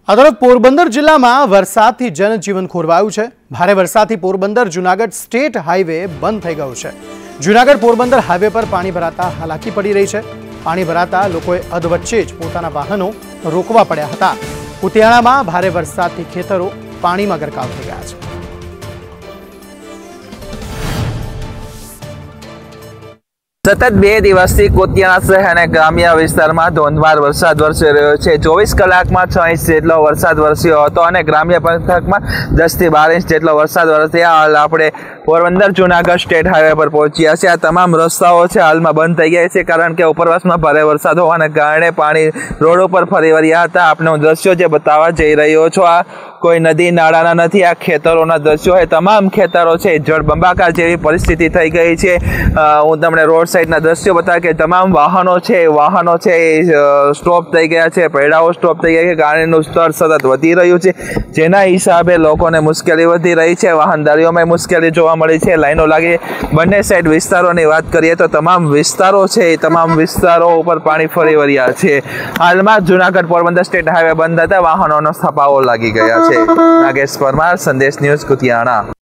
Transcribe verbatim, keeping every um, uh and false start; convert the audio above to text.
આ તરફ પોરબંદર જિલ્લામાં વરસાદથી જનજીવન ખોરવાયું છે। ભારે વરસાદથી પોરબંદર જૂનાગઢ સ્ટેટ હાઈવે બંધ થઈ ગયો છે। જૂનાગઢ પોરબંદર હાઈવે પર પાણી ભરાતા હાલાકી પડી રહી છે। પાણી ભરાતા લોકોએ અધવચ્ચે જ પોતાના વાહનો રોકવા પડ્યા હતા। કુતિયાણામાં ભારે વરસાદથી ખેતરો પાણીમાં ગરકાવ થઈ ગયા છે। સતત બે દિવસથી કોતિયાણા શહેર અને ગ્રામ્ય વિસ્તારમાં ધોધમાર વરસાદ વરસી રહ્યો છે। ચોવીસ કલાકમાં છ ઇંચ જેટલો વરસાદ વરસ્યો હતો અને ગ્રામ્ય પંથકમાં દસ થી બાર ઇંચ જેટલો વરસાદ વરસ્યા। હાલ આપણે પોરબંદર જૂનાગઢ સ્ટેટ હાઈવે પર પહોંચ્યા છે। આ તમામ રસ્તાઓ છે હાલમાં બંધ થઈ ગયા છે, કારણ કે ઉપરવાસમાં ભારે વરસાદ હોવાને કારણે પાણી રોડ ઉપર ફરી વળ્યા હતા। આપણે હું દ્રશ્યો જે બતાવવા જઈ રહ્યો છું, આ કોઈ નદી નાળાના નથી, આ ખેતરોના દ્રશ્યો છે। તમામ ખેતરો છે જળબંબાકાર જેવી પરિસ્થિતિ થઈ ગઈ છે। હું તમને રોડ સાઈડના દ્રશ્યો બતાવે કે તમામ વાહનો છે વાહનો છે સ્ટોપ થઈ ગયા છે, પૈડાઓ સ્ટોપ થઈ ગયા છે। પાણીનું સ્તર સતત વધી રહ્યું છે, જેના હિસાબે લોકોને મુશ્કેલી વધી રહી છે। વાહનદારીઓમાં મુશ્કેલી જોવા મળી છે, લાઈનો લાગી। બંને સાઈડ વિસ્તારોની વાત કરીએ તો તમામ વિસ્તારો છે એ તમામ વિસ્તારો ઉપર પાણી ફરી વળ્યા છે। હાલમાં જૂનાગઢ પોરબંદર સ્ટેટ હાઈવે બંધ હતા, વાહનોનો સ્થપાવો લાગી ગયા છે। નાગેશ પરમાર, સંદેશ ન્યૂઝ, કુતિયાણા।